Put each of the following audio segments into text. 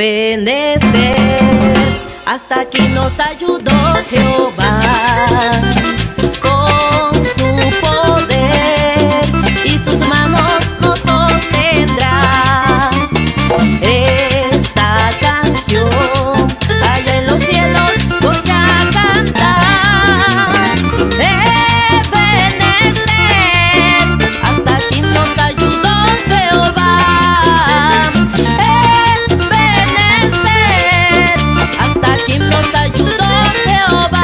Ebenecer, hasta aquí nos ayudó Jehová con su poder y sus manos nos sostendrá. Esta canción allá en los cielos voy a cantar. Ebenecer, hasta aquí nos ayudó Jehová. Ebenecer, hasta aquí nos ayudó Jehová.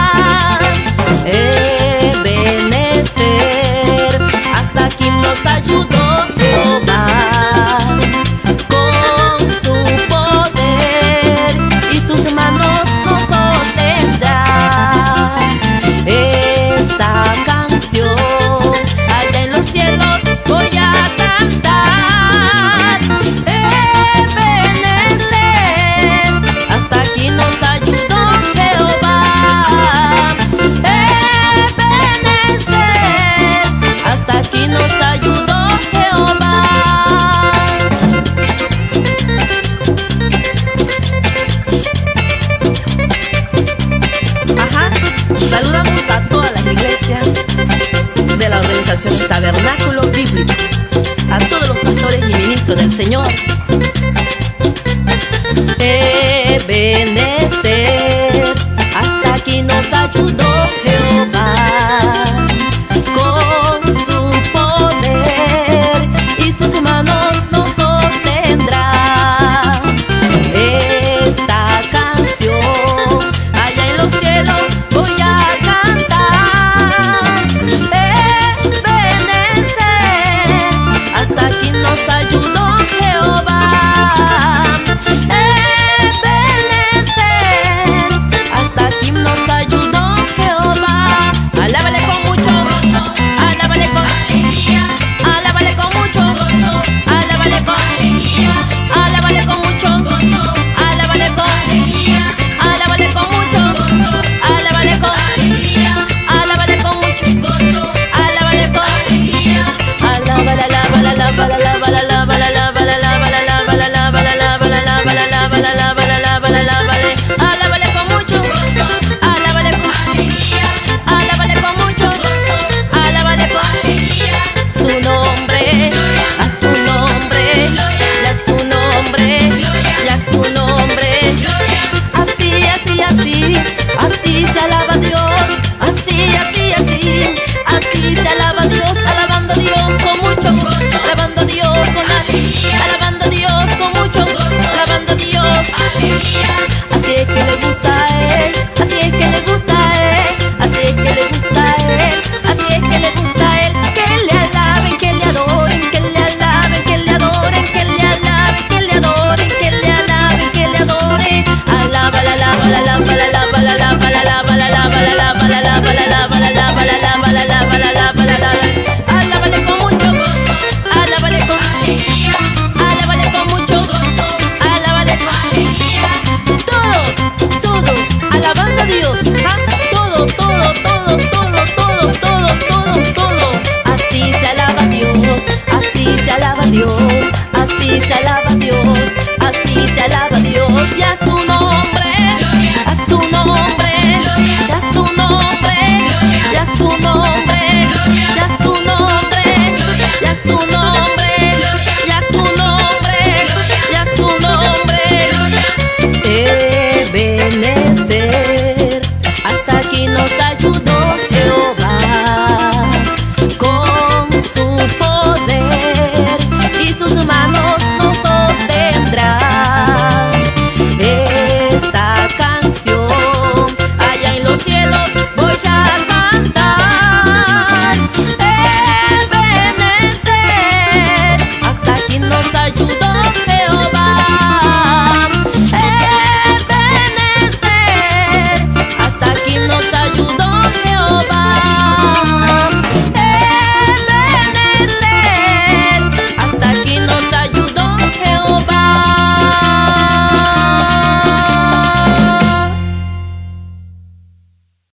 Ebenecer, hasta aquí nos ayudó Jehová con su poder y sus manos nos sostendrá. Esta canción allá en los cielos voy a cantar. Ebenecer, hasta aquí nos ayudó Jehová. Ebenecer, hasta aquí nos ayudó Jehová. Ajá, saludamos a todas las iglesias de la organización Tabernáculo Bíblico, a todos los pastores y ministros del Señor. Ebenecer.